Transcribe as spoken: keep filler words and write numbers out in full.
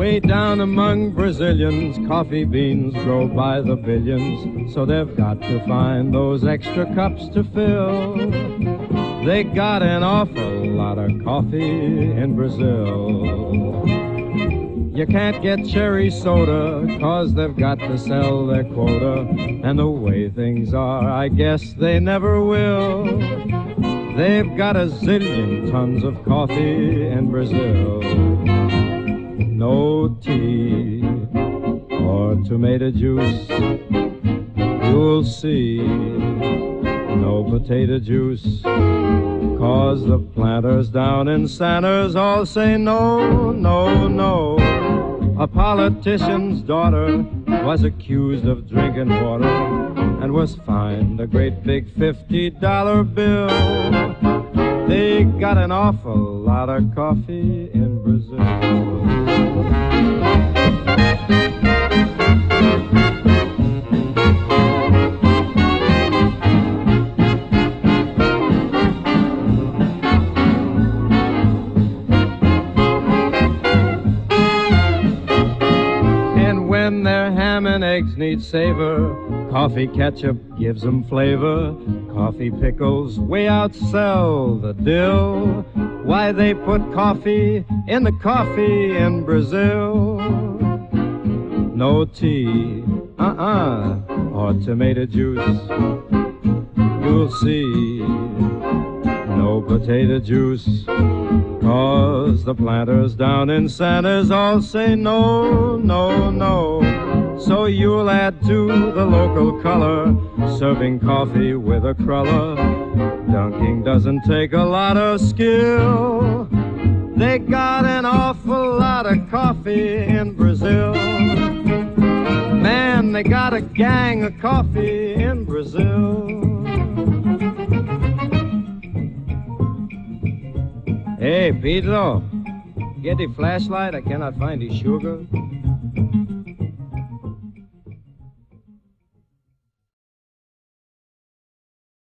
Way down among Brazilians, coffee beans grow by the billions, so they've got to find those extra cups to fill. They got an awful lot of coffee in Brazil. You can't get cherry soda, 'cause they've got to sell their quota, and the way things are, I guess they never will. They've got a zillion tons of coffee in Brazil. No tea or tomato juice, you'll see. No potato juice, 'cause the planters down in Sanders all say no, no, no. A politician's daughter was accused of drinking water and was fined a great big fifty dollar bill. They got an awful lot of coffee in Brazil. And when their ham and eggs need savor, coffee ketchup gives them flavor. Coffee pickles way outsell the dill. Why, they put coffee in the coffee in Brazil. No tea, uh-uh, or tomato juice, you'll see. No potato juice, 'cause the planters down in Sanders all say no, no, no. So you'll add to the local color, serving coffee with a cruller. Dunking doesn't take a lot of skill. They got an awful lot of coffee in Brazil. Man, they got a gang of coffee in Brazil. Hey, Pedro, get the flashlight. I cannot find the sugar.